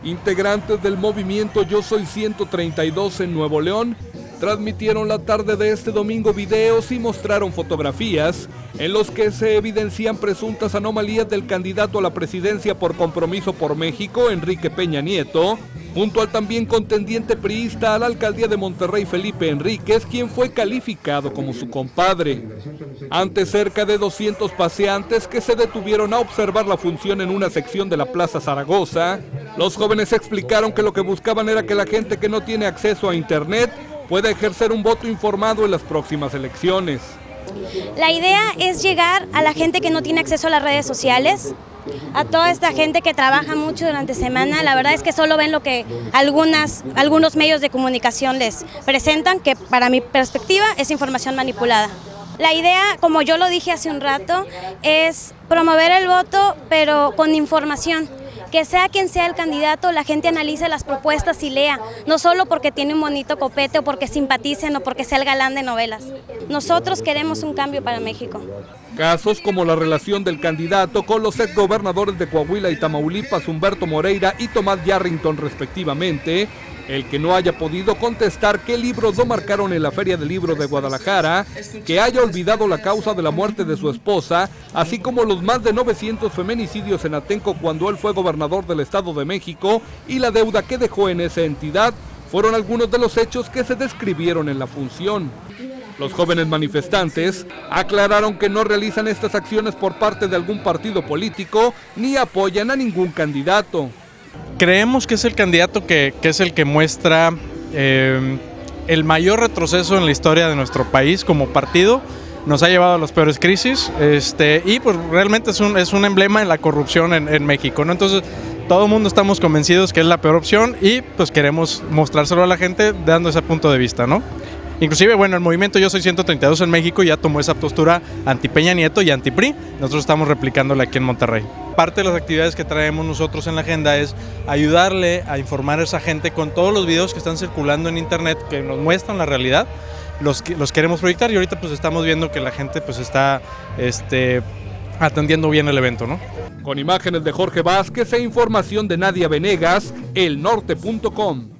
Integrantes del movimiento Yo Soy 132 en Nuevo León transmitieron la tarde de este domingo videos y mostraron fotografías en los que se evidencian presuntas anomalías del candidato a la presidencia por Compromiso por México, Enrique Peña Nieto, junto al también contendiente priista a la alcaldía de Monterrey, Felipe Enríquez, quien fue calificado como su compadre. Ante cerca de 200 paseantes que se detuvieron a observar la función en una sección de la Plaza Zaragoza, los jóvenes explicaron que lo que buscaban era que la gente que no tiene acceso a internet pueda ejercer un voto informado en las próximas elecciones. La idea es llegar a la gente que no tiene acceso a las redes sociales, a toda esta gente que trabaja mucho durante semana. La verdad es que solo ven lo que algunos medios de comunicación les presentan, que para mi perspectiva es información manipulada. La idea, como yo lo dije hace un rato, es promover el voto, pero con información. Que sea quien sea el candidato, la gente analice las propuestas y lea, no solo porque tiene un bonito copete o porque simpaticen o porque sea el galán de novelas. Nosotros queremos un cambio para México. Casos como la relación del candidato con los exgobernadores de Coahuila y Tamaulipas, Humberto Moreira y Tomás Yarrington respectivamente, el que no haya podido contestar qué libros lo marcaron en la Feria del Libro de Guadalajara, que haya olvidado la causa de la muerte de su esposa, así como los más de 900 feminicidios en Atenco cuando él fue gobernador del Estado de México y la deuda que dejó en esa entidad, fueron algunos de los hechos que se describieron en la función. Los jóvenes manifestantes aclararon que no realizan estas acciones por parte de algún partido político ni apoyan a ningún candidato. Creemos que es el candidato que es el que muestra el mayor retroceso en la historia de nuestro país como partido. Nos ha llevado a las peores crisis y pues realmente es un emblema en la corrupción en México, ¿no? Entonces todo el mundo estamos convencidos que es la peor opción y pues queremos mostrárselo a la gente dando ese punto de vista, ¿no? Inclusive, bueno, el movimiento Yo Soy 132 en México ya tomó esa postura anti Peña Nieto y anti PRI. Nosotros estamos replicándola aquí en Monterrey. Parte de las actividades que traemos nosotros en la agenda es ayudarle a informar a esa gente con todos los videos que están circulando en internet que nos muestran la realidad. Los queremos proyectar y ahorita pues estamos viendo que la gente pues está atendiendo bien el evento, ¿no? Con imágenes de Jorge Vázquez e información de Nadia Venegas, elnorte.com.